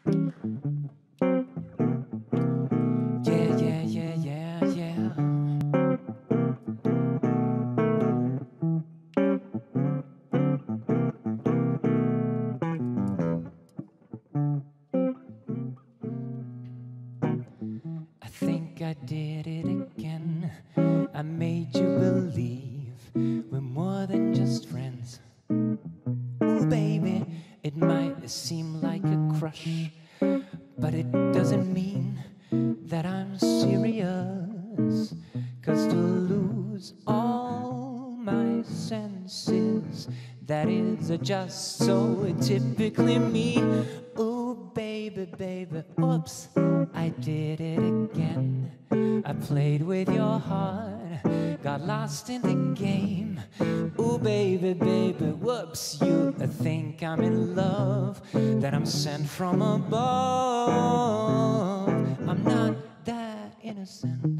Yeah, yeah, yeah, yeah, yeah. I think I did it again. I made you believe we're more than just friends. Ooh, baby, it might seem like a crush, but it doesn't mean that I'm serious. 'Cause to lose all my senses, that is just so typically me. Ooh, baby, baby, oops, I did it again. I played with your heart, got lost in the game. Ooh, baby, baby, whoops, you think I'm in love, that I'm sent from above. I'm not that innocent.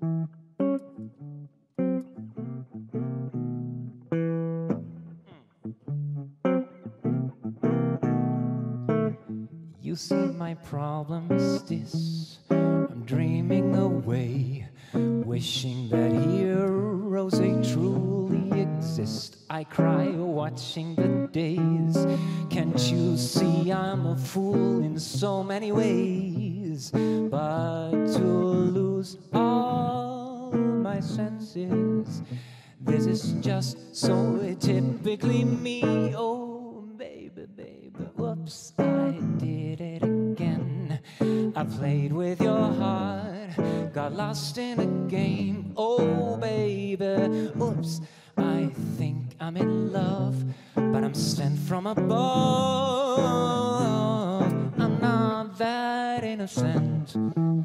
You see, my problem is this: I'm dreaming away, wishing that heroes they truly exist. I cry watching the days. Can't you see I'm a fool in so many ways? But to lose all my senses, this is just so typically me. Oh, baby, baby, whoops, I did it again. I played with your heart, got lost in a game. Oh, baby, whoops, I think I'm in love, but I'm sent from above. I'm not that innocent.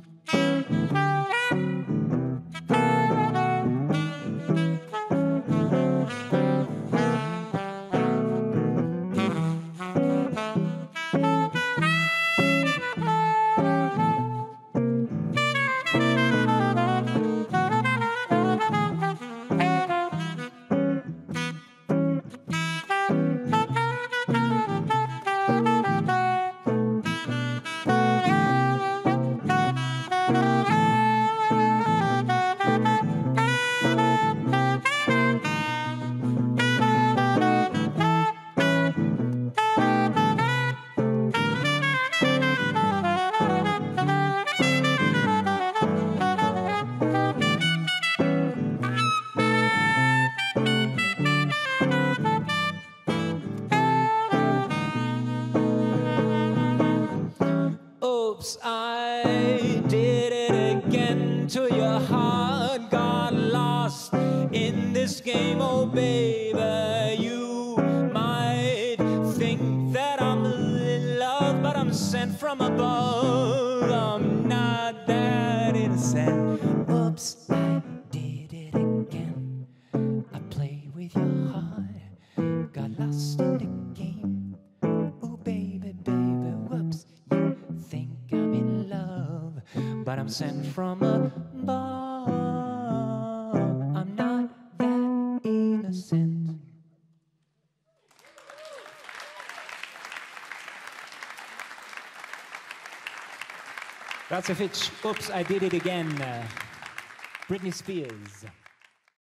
Oops, I did it again. To your heart, got lost in this game. Oh, baby, you might think that I'm in love, but I'm sent from above. I'm not that innocent. Oops, I did it again. I played with your heart, got lost in the game. Oh, baby, baby, whoops, you think I'm in love, but I'm sent from above. I'm not that innocent. Grazie Fitch. Oops, I did it again. Britney Spears.